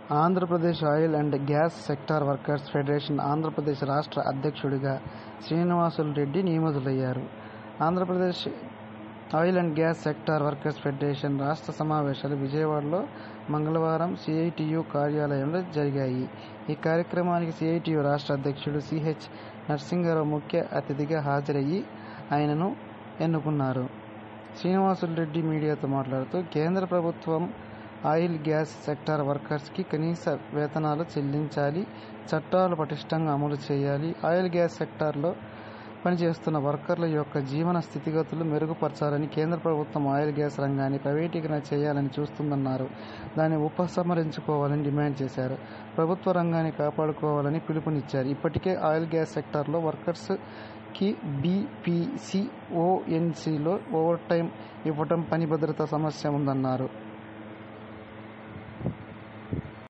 Andhra Pradesh oil and gas sector workers federation Andhra Pradesh రాష్ట్ర అధ్యక్షుడిగా శ్రీనివాసులు రెడ్డి నియమితులయ్యారు. Andhra Pradesh oil and gas sector workers federation రాష్ట్ర సమావేశాలు విజయవాడలో మంగళవారం సిఐటియు కార్యాలయంలో జరిగాయి. ఈ కార్యక్రమానికి సిఐటియు రాష్ట్ర అధ్యక్షుడు సిహెచ్ నరసింహారావు ముఖ్య అతిథిగా హాజరయ్యి ఆయనను ఎన్నుకున్నారు. శ్రీనివాసులు రెడ్డి మీడియాతో మాట్లాడుతూ, కేంద్ర ప్రభుత్వం ఆయిల్ గ్యాస్ సెక్టార్ వర్కర్స్కి కనీస వేతనాలు చెల్లించాలి, చట్టాలు పటిష్టంగా అమలు చేయాలి, ఆయిల్ గ్యాస్ సెక్టార్లో పనిచేస్తున్న వర్కర్ల యొక్క జీవన స్థితిగతులు మెరుగుపరచాలని కేంద్ర ప్రభుత్వం ఆయిల్ గ్యాస్ రంగాన్ని ప్రైవేటీకరణ చేయాలని చూస్తుందన్నారు. దాన్ని ఉపసంహరించుకోవాలని డిమాండ్ చేశారు. ప్రభుత్వ రంగాన్ని కాపాడుకోవాలని పిలుపునిచ్చారు. ఇప్పటికే ఆయిల్ గ్యాస్ సెక్టార్లో వర్కర్స్కి బీపీసీఓఎన్సీలో ఓవర్ టైం ఇవ్వడం పని భద్రత సమస్య ఉందన్నారు.